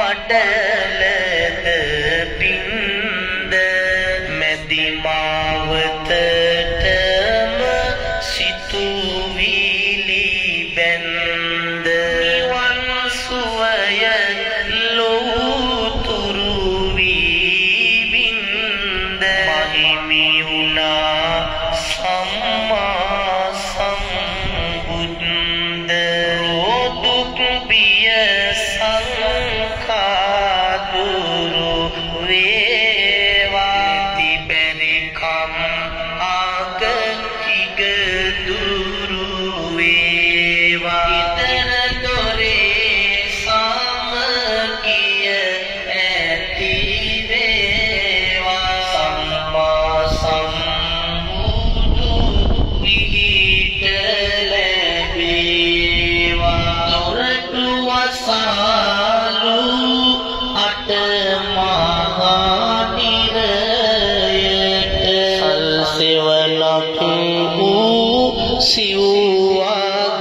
මඩලද පින්ද මැදි මාවතටම සිතුවිලි බැන්ද නිවන් සුවය ලෝතුරු විඳ මහිමි වුණා සම්මා සම්බුද්ද දුක් බිය සංඛාදුරු වේවා තිබෙනිකම් ආග කිග දුරු වේවා ඉතන දොරේ සමගිය ඇති වේවා සම්මා සම්බුදු පිහිට ලැබේවා දොරටු වසාලු අට මහා නිරයට සල්සෙවණක් වූ සිව්වාග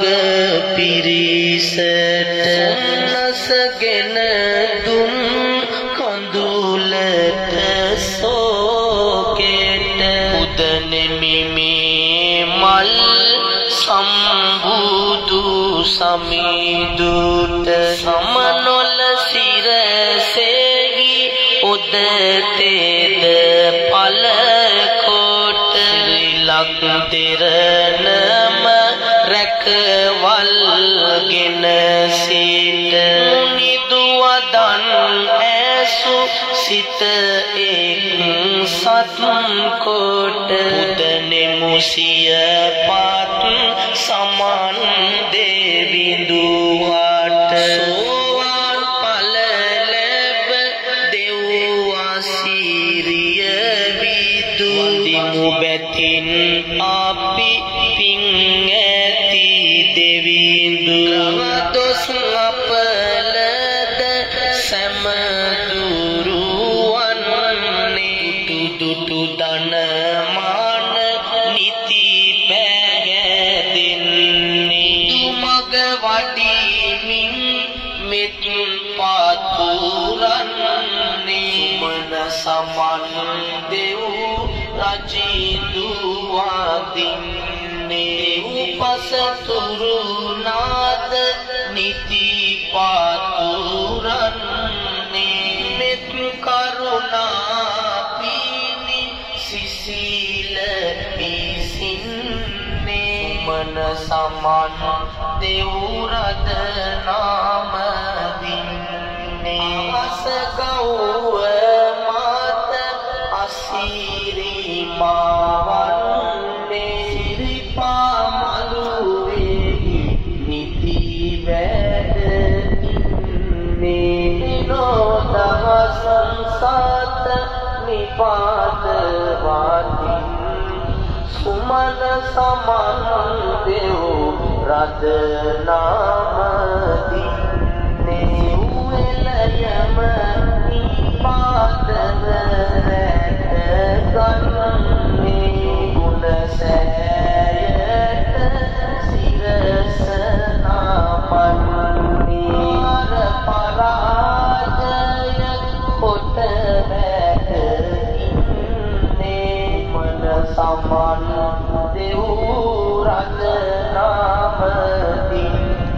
පිරිසට නසගෙන දුන් කඳුලට සෝකෙට උදනෙමිමි මල් සම්බුදු සමිඳුට සමනොල සිරසෙහි උදතේද පලකොට ශ්‍රී ලක් දෙරණම රැකවල්ගෙන සිට මුනිදුවදන් ඇසු සිත එක් සත් කොට උදනෙමු සිය පත් සමන් දෙවිඳුවට සෝවාන් ඵල ලැබ දෙව්වාසිරිය විදු වඳිමු බැතින් අපි පිං ඇති දෙවිඳු දොස් අපලද සැම දුරුවන්නේ දුටු දන මාන නිති පැහැදෙන්නේ මග වඩිමින් මෙත් පාතුරන්නේ මන සමන් දෙව් රජිදුවාදින්නේ උපසතුරු නාද නිති පාතුරන්නේ මෙත් කරුණා පීනි සිසිල පිසින්නේ මන සමන් දෙව් රද නාම දින්නේ අසගෞව මාත අසිරි මාවන්නේ සිරිපා මලුවේ නිති වැඩින්නේ නොදහස් සංසත නිපාත වාදින් සුමන සමන් දෙව් රද නාම දින්නේ උෙලයම නිපාතව රැට ගන්නේ ගුණ සෑයට සිරස නාපන්නේ පරාජය කොට වැට ඉන්නේ මන සමන් දෙව් රද නාම දින්නේ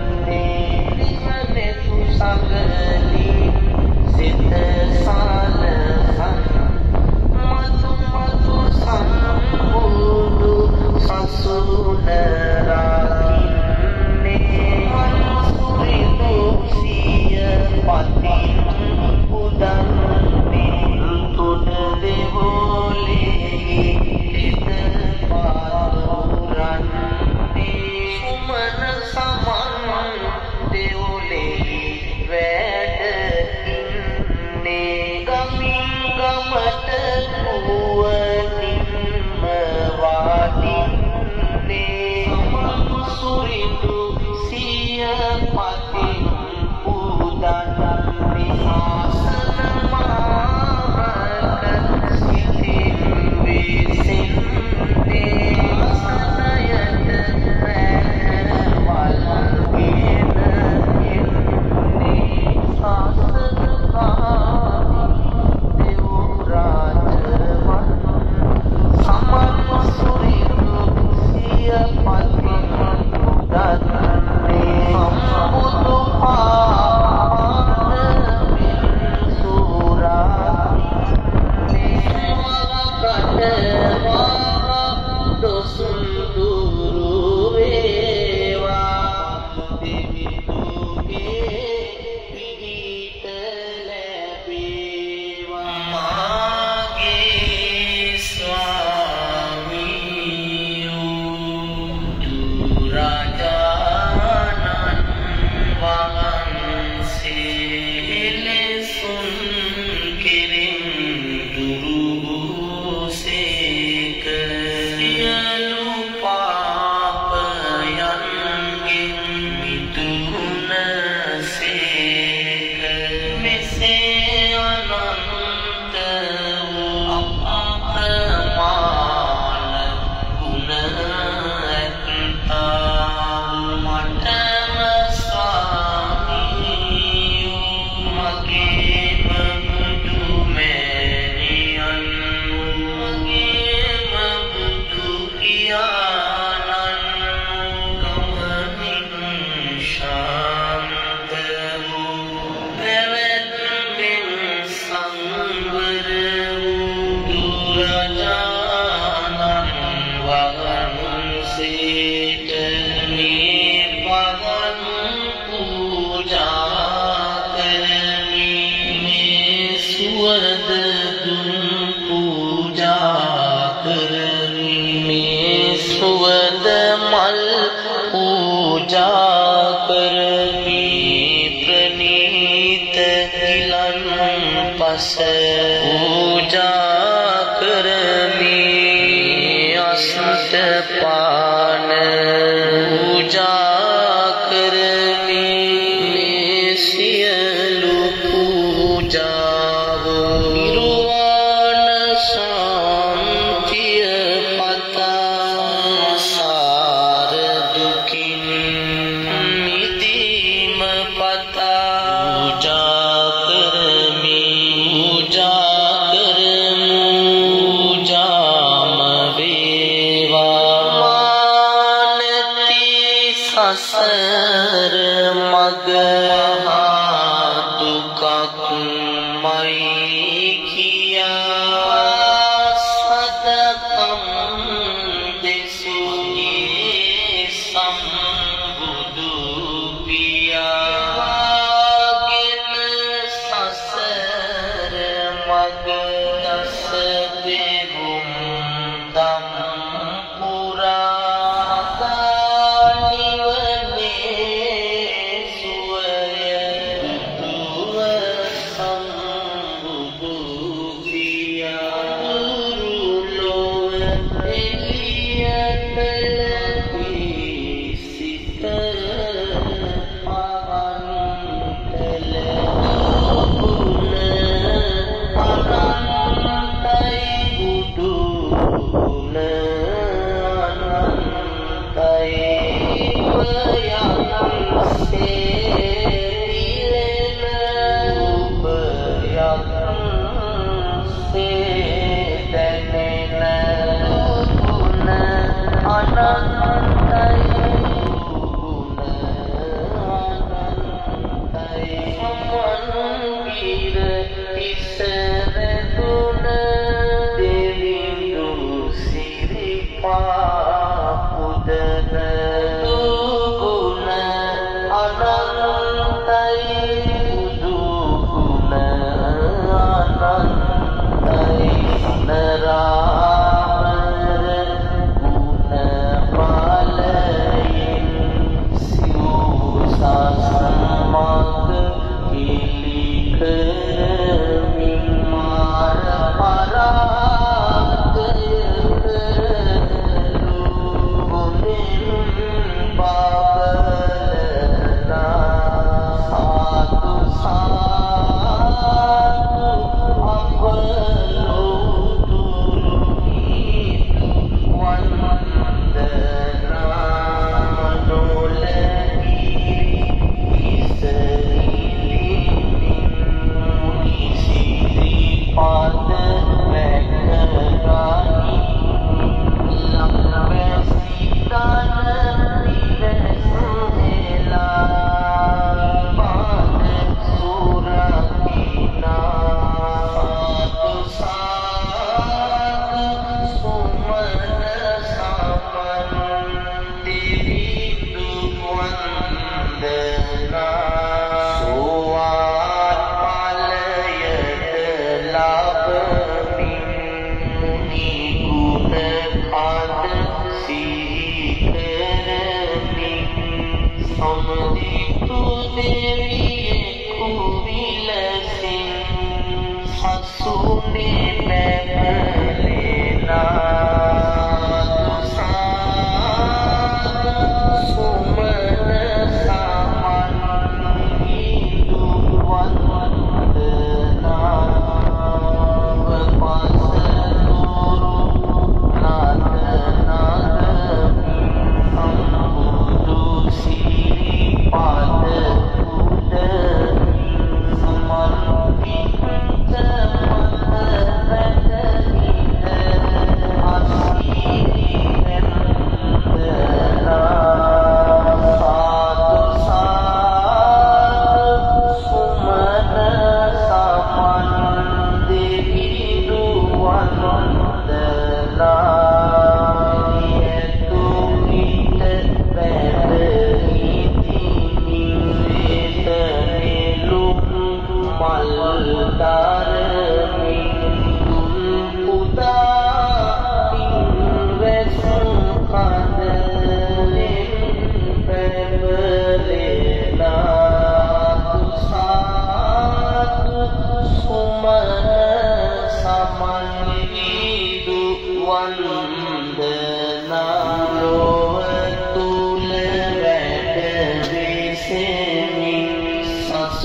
Kami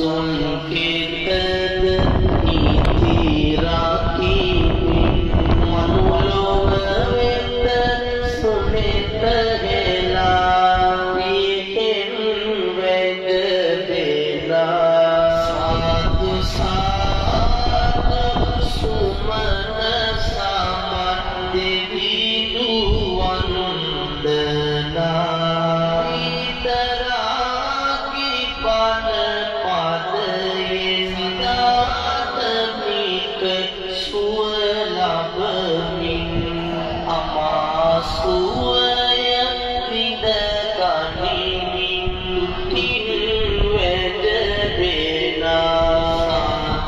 සසුන් කෙතද නීති රකිමින් මනුලොව වෙත සුනිත හෙලා විහෙන් වැග දෙලා සාදු සාදු සුමන සමන් දෙවිදුවන් වන්දනා විතරාගි පන පදයෙන් දාතමික සුව ලබමින් අමාසුවය විද ගනිමින් තුතින් වැඩ දෙනා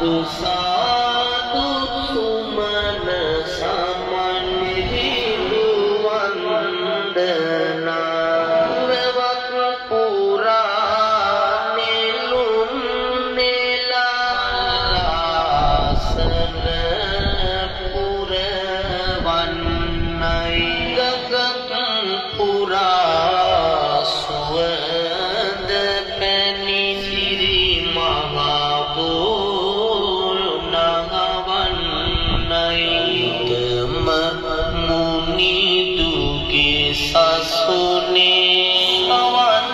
සාදු සුමන සමන් දිවිදුවන් වන්දනා රවක් පුරා නෙළුම් නෙලාසන පුරවන්නයි ගගන් පුරා සුවඳ පැනි සිරි මහා පුරණවන්නයි තම මුනිදුගේ සසුනේ අවන්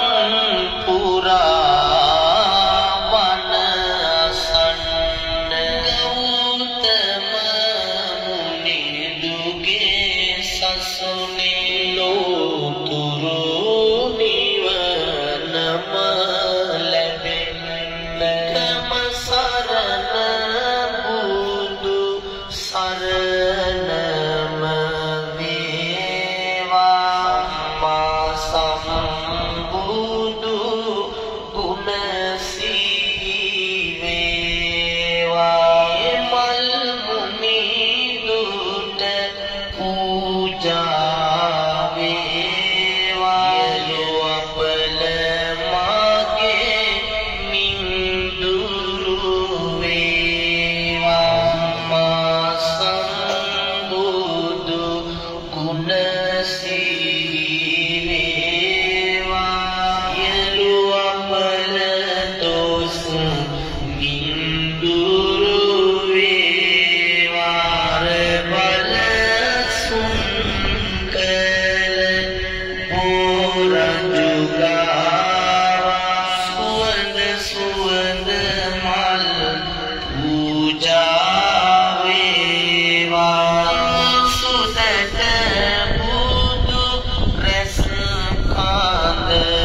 පුරා වනසන්න ගෞතම මුනිදුගේ සසුනේ ලෝතුරු නිවනම ලැබෙන්නම සරණ බුදු සරණම වේවා මා සම්බුදු ගුණ සීවේවා මල් මුනිදුට පූජා වේවා යොපල මාගේ මින්දුරු වේවා මා සම්බුදු ගුණ සීවේවා යොපල දොස් මින්දුරු වේවා බල සුන්කල පෝරජුගා සුවඳ සුවඳ මල් පූජා වේවා සුදට බුදු රැස් කාඳ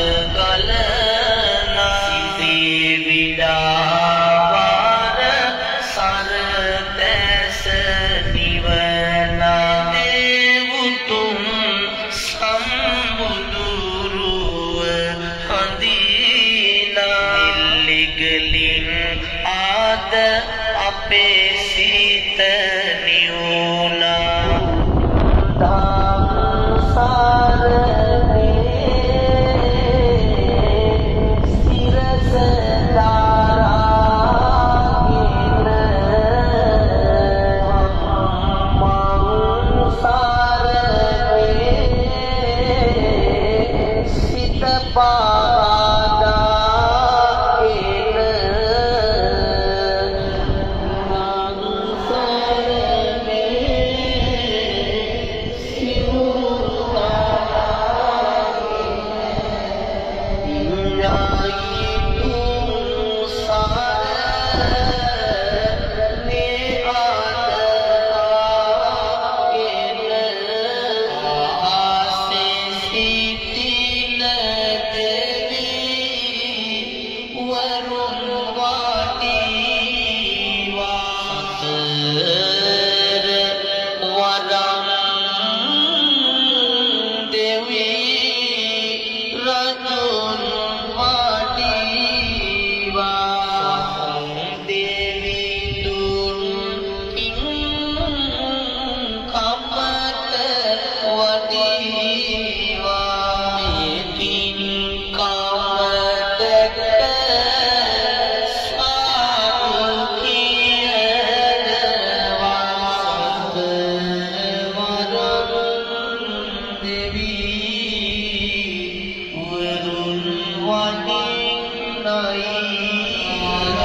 ගලනා සිතේ විඩාවර සරදැස නිවනා දේවුතුම් සම්බුදුරුව හඳිනා ඉල්ලිගලින් ආද අපේ සිත නිවුනා සිරස දාරාගෙන මංසාරේ සිත වඩින්නයි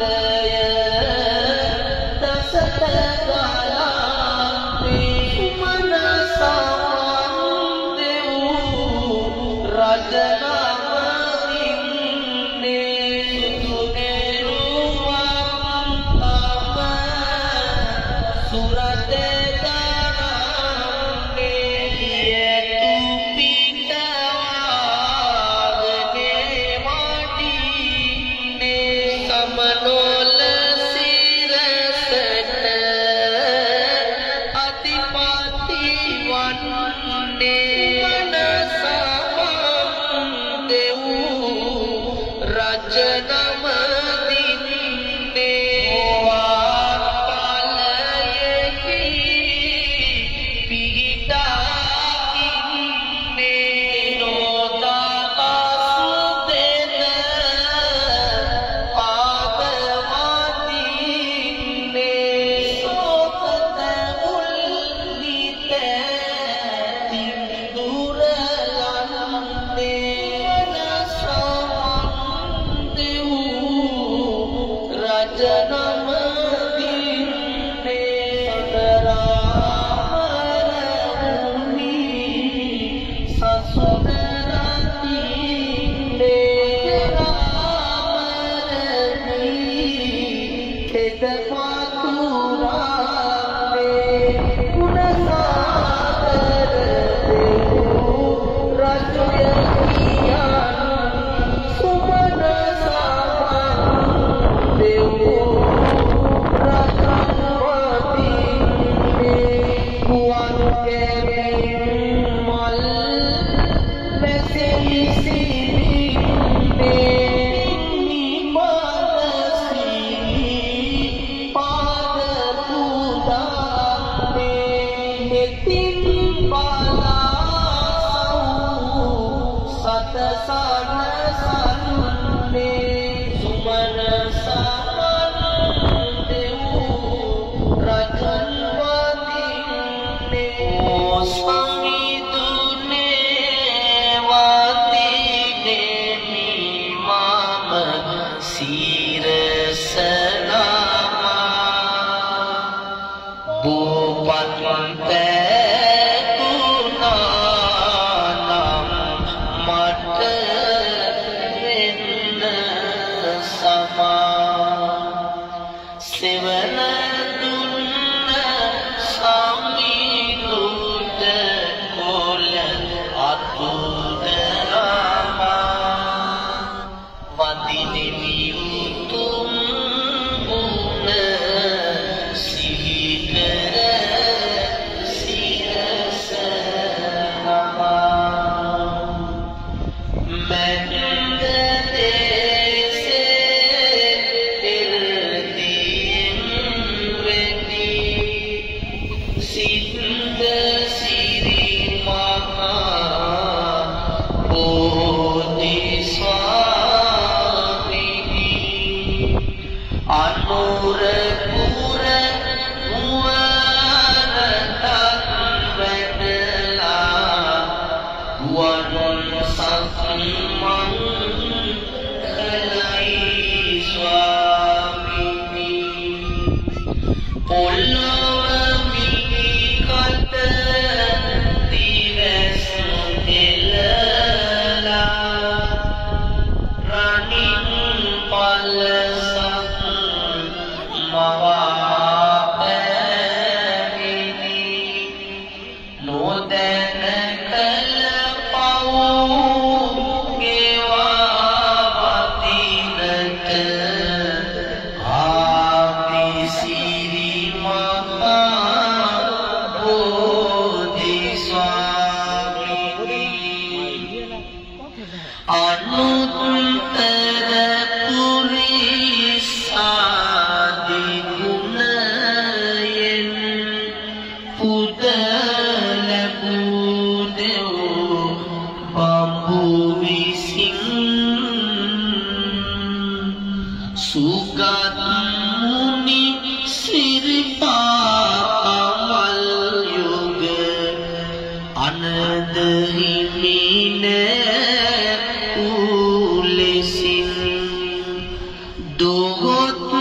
Dogot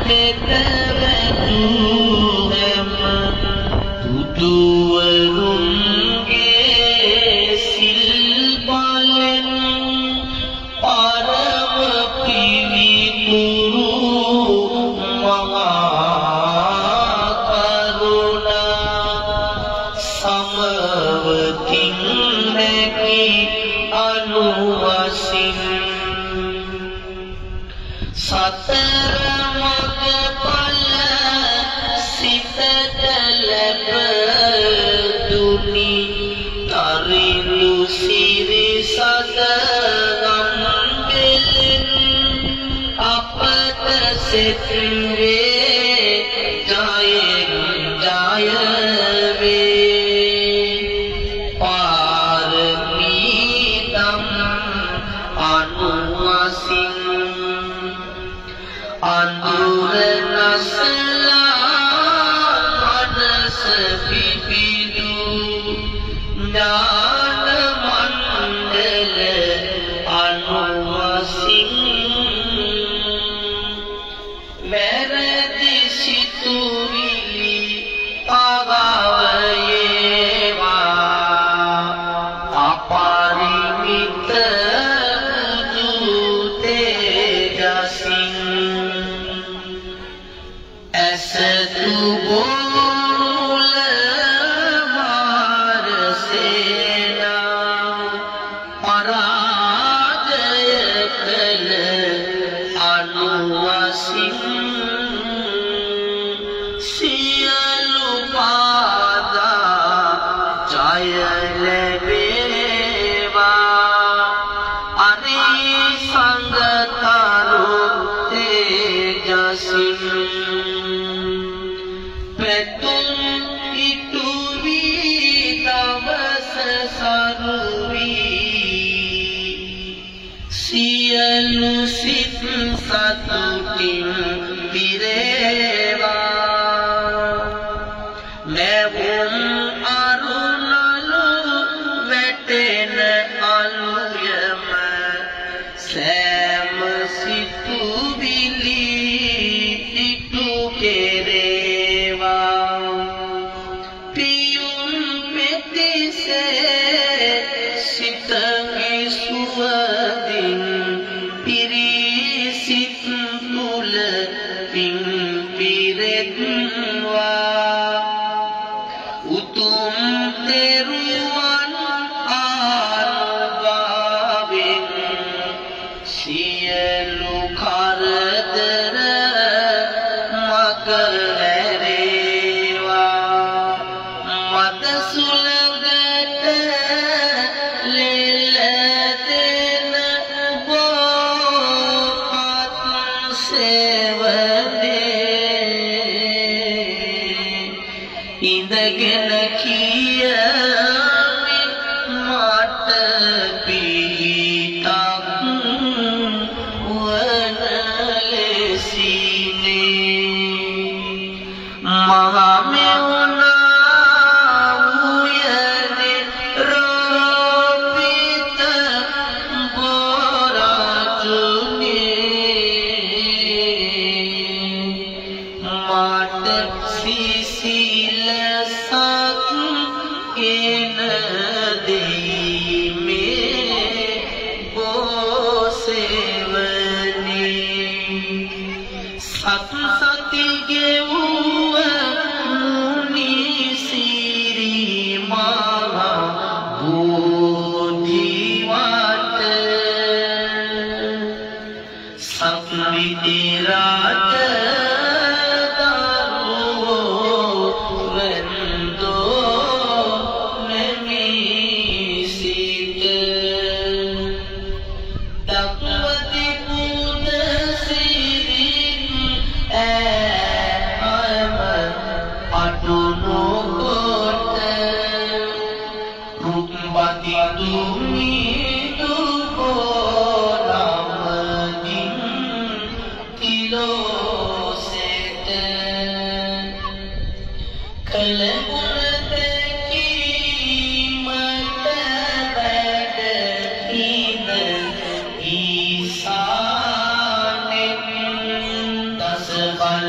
Bal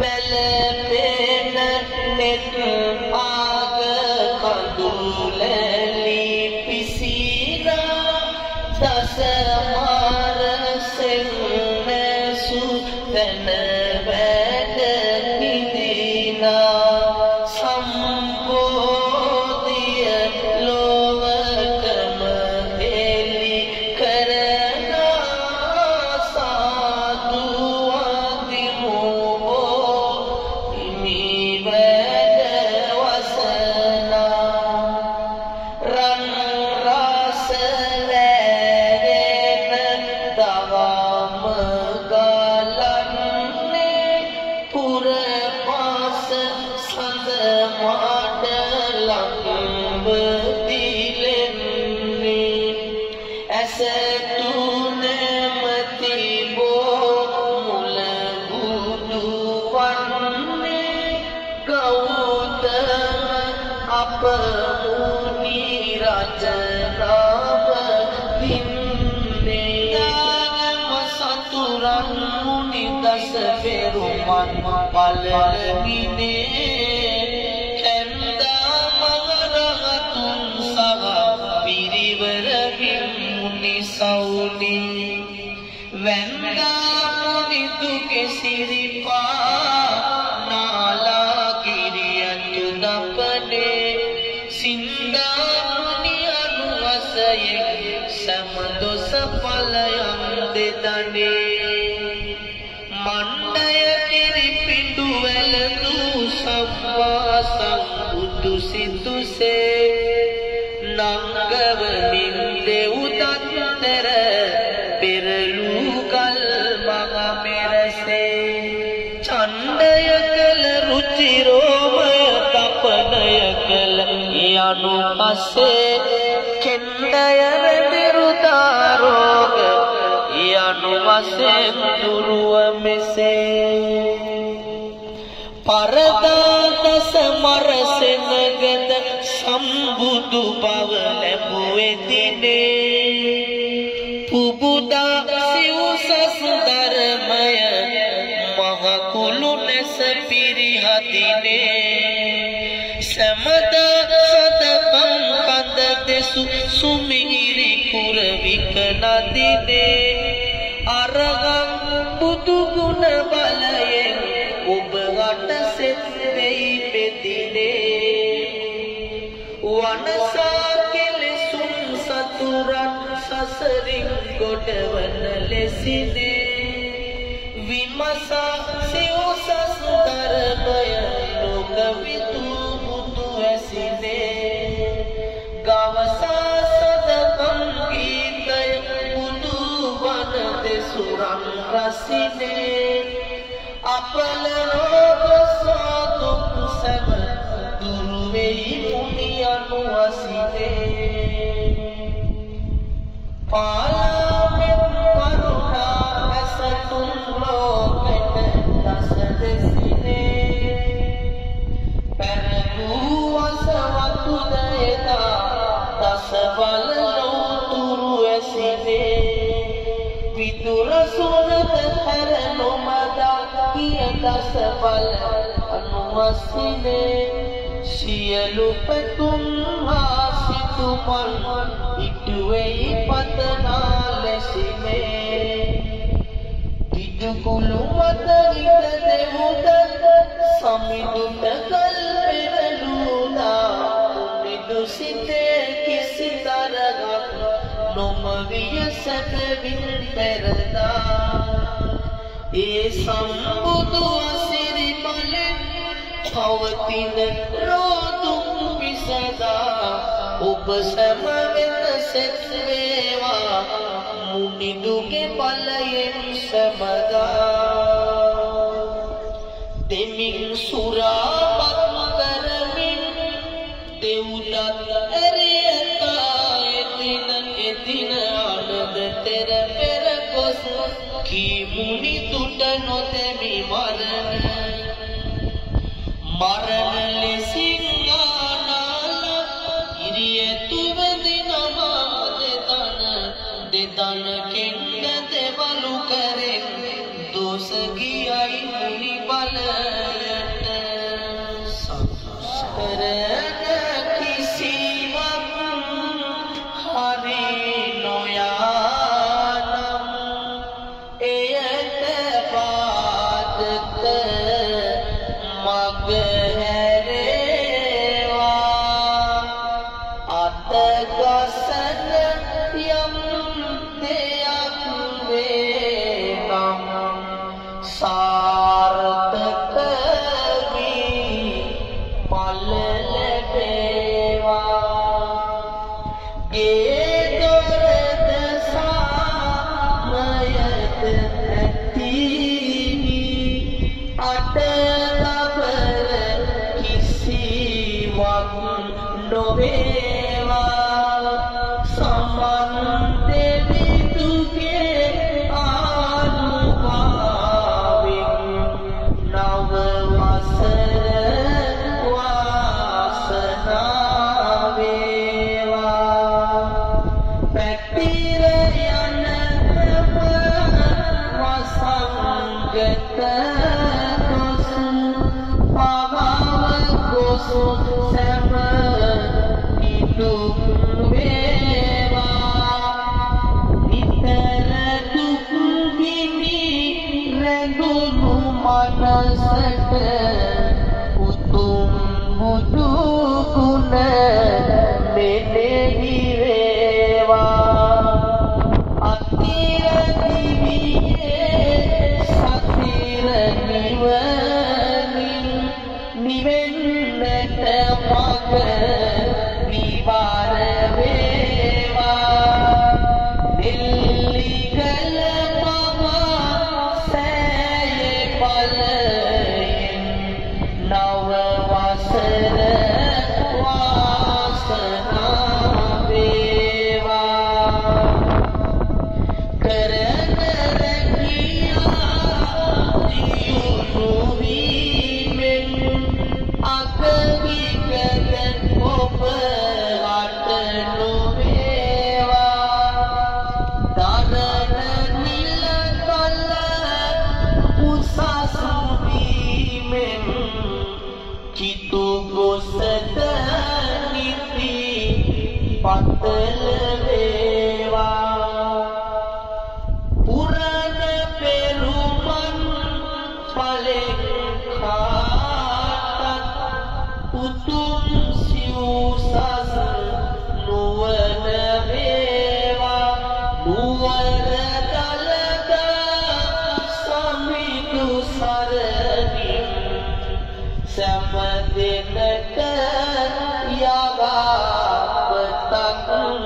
වැළපෙන නෙත් ආග කඳුලැලි පිසිනා දස මාර සෙන්නසු තන වැඩ නිදිනා සම්බෝධිය ලෝකම එලි කරනා සාදු අදිමෝ හිමි වැඩ වසනා රන් රස වැරෙන දවම ගලන්නේ පුර පාස සඳ මාඩ ලංබ දිලෙන්නේ ඇස තුනමති බෝ මුල බුදු වන්නේ ගෞතම අප මුනි රජනාව දින්නේ සතුරන් මුනි දස පෙරුමන් පළගිනේ කැන්දා මහරහතුන් සහ පිරිවර මුනි සෞනි වැන්දා මුනි දුකේ සිරිපා නාලා කිරියතු දපනේ සින්දා මුනි අනුවසයෙන් සමදොස ඵලයන් දෙදනේ මණ්ඩය කිරිපිඬු වැළඳු සම්මා සම්බුදු සිතුසේ නංගවමින් දෙව්දත්තර පෙරළු කල් මග මෙරසේ ඡණ්ඩය කළ රුචිරෝමය තපනය කළ යනු පසේ කෙණ්ඩය රැඳිරු දාරෝග යනු වශයෙන් දුරුව මෙසේ පරදා දස මරසෙනගද සම්බුදු බව ලැබුවේ දිනේ පුබුදා සිව්සස් ධර්මය මහ කුළු නැස පිරිහදිනේ සමදා සදපම් කඳ දෙසු සුමිහිරි කුරවික නදිනේ අරහං බුදු ගුණ බලයෙන් ඔබ වට සෙත් වෙයි පෙතිනේ වනසා කෙලෙසුන් සතුරන් සසරින් ගොඩවන ලෙසිනේ විමසා සිව්සස් ධර්මය ලෝක විදු බුදු ඇසිනේ ගවසා සදකම් ගීතය බුදු වන දෙසුරන් රසිනේ අපල රෝග සාදුක් සැම දුරු වෙයි මුනි අනුවසිනේ පාලමෙත් කරුණා ඇසතුන් ලෝකෙට දස දෙසිනේ පැරගූ අසවතු දයතා දස බල නොතුරු ඇසිනේ විදුර සුනත හැර නොමදා කිය දස බල අනුවසිනේ සියලු පැතුම් ආසිතුමන් ඉටුවෙයි පතනා ලෙසිනේ ඉදුකුළු මත ඉත දෙවුද සමිඳුට කල් පෙරළුදා මිදු සිතේ කිසි තරගක් නොමවිය සැපවින් පෙරදා ඒ සම්බුදු අසිරි බලෙන් පවතින රෝදුම් පිසදා ඔබ සැම වෙත සෙත් වේවා මුනිදුගේ බලයෙන් සමදා දෙමින් සුරාපත් කරමින් දෙව්දත් ඇරියතා එදින අනද තෙර පෙර ගොස් කී මුනි තුට නොතැමි මරණ ලෙසින් ආනාල ඉරියතුවදි නමා දෙතන කෙන්න දෙවලු කරෙන් දෝස ගියයි මුනි බල කරන කිසිවක් හරි නොයානම් එයට පාදක මග හැරේවා අතගසන යම් දෙයක් වේ නම් සාර්ථක වී ඵල ලැබේවා ගේ දොරද සාමයද ඇති අටලබර කිසිවක් නොවේවා සමන් දෙවිදුගේ ආනුභාවෙන් නව වසර වාසනාව වේවා පැතිර යන වසංගත කොස් පවව කොස් සැම නිදුක් වේවා නිතර දුක් ගිනි රැඳුණු මනසට උතුම් බුදු ගුණ මෙනෙහි වේවා අතිර දිවියේ සතිර නිවනින් නිවෙන්නට මග විවර වේවා නිල්ලිකල මම සෑයේ බලයෙන් නව වසර වාසනාව වේවා කරන රැකියා දියුණු වීමෙන් අගවිකද ඔබ අට නොවේවා දරන නිලකල උසස් වීමෙන් කිතු ගොසට නිති පතල වේවා පුරණ පෙරුමන් පලෙක් කාටත් උතුම් සිව්සස් නුවණ වේවා නුවර දලද සමිදු සරණින් සෑම දිනක යහපතක්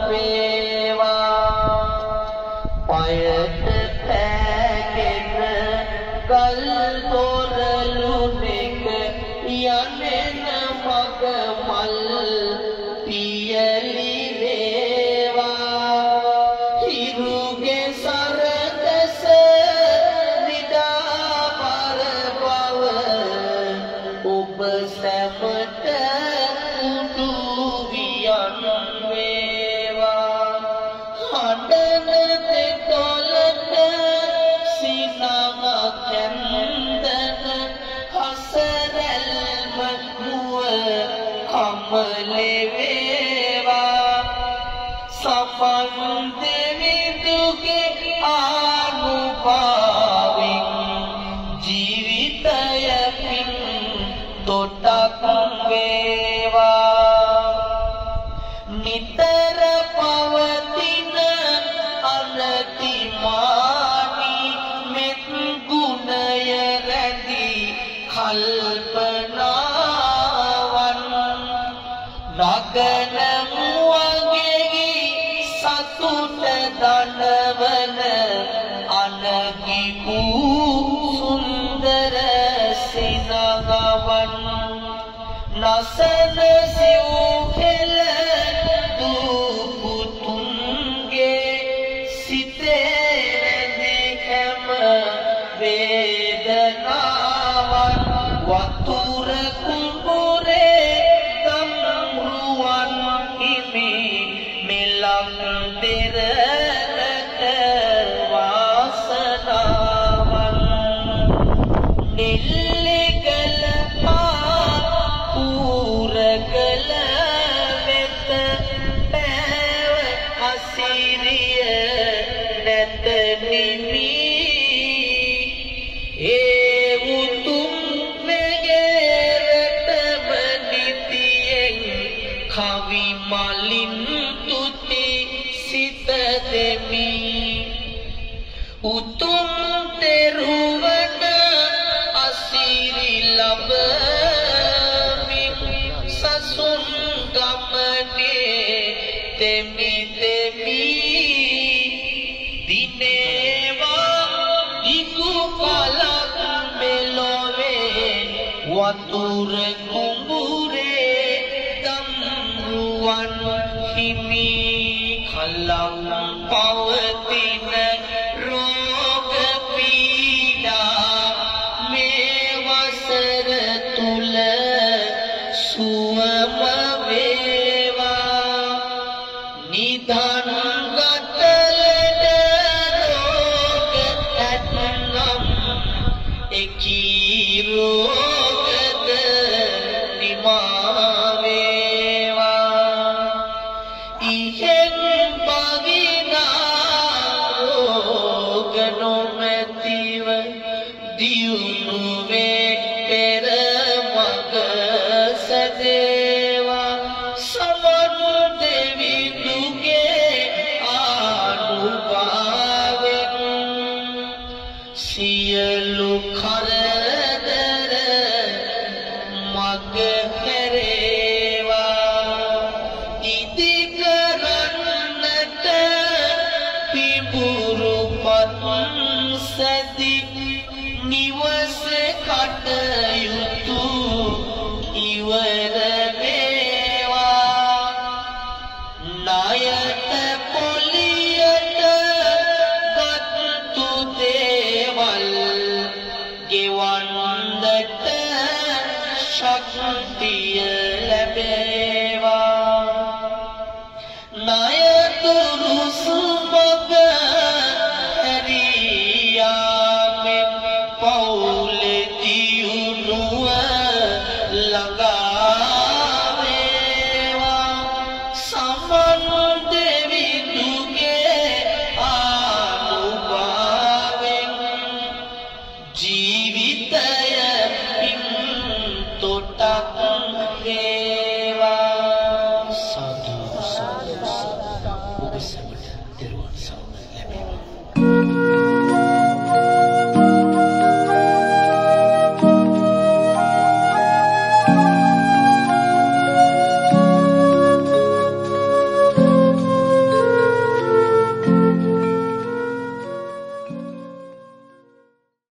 වේවා පයට පෑගෙන ගල් දොරලු දෙක යන්නෙන මග මල් පියලි වේවා හිරුගේ සරදස විඩා පර බව ඔබ සැමට උඩු වියන් වේවා හඬන දෙතොලට සිනහ කැන්දන හසරැල්ම නුව කමලේ වේවා සමන් දෙවිදුගේ ආනුභාවෙන් ජීවිතයකින් තොටක් වේවා නිතර පවතින අනතිමානී මෙත් ගුණය රැඳී කල්පනාවන් නගන මුවගෙහි සතුට දනවන අනගි වූ සුන්දර සිනහවන් නසන සිව්හෙළ දුපුතුන්ගේ සිතේ රැඳි හැම වේදනාවන් වතුර කුඹුරේ දම්රුවන් හිමි මෙලම් දෙරට වාසනාවන් නිල්ලිකල පාපුර මලින් තුති සිත දෙමි උතුම් තෙරුවන අසිරි ලබමි සසුන් ගමනේ තෙමි තෙමි දිනේවා ඉගු පලක් මෙලොවේ වතුර කුඹුරේ දම්රුවන් හිමි කලම් පවතින රෝග පීඩා මේ වසර තුල සුවම වේවා නිධන් ගත ලෙඩ රෝග ඇතනම් එකී රෝගද නිමා වේවා ඉහෙන් බවිනා රෝග නොමැතිව දියුණු වේ පෙර මග සදේවා සමන් දෙවිඳුගේ ආනුභාවෙන් සියලු කරදර මග හැරේවා ඉදි කරන්නට පිඹුරුපත් සැදි නිවස කටයුතු ඉවර වේවා ණයට පොලියට ගත්තු දේවල් ගෙවන්නට ශක්තිය ලැබේවා ණයතුරු සුමග හැරියාමෙන් පවුලේ දියුණුව ළඟා වේවා සමන් දෙවිඳුගේ ආනුභාවෙන් ජීවිතය පින් තොටක් වේවා සාදු සාදු ඔබ සැමට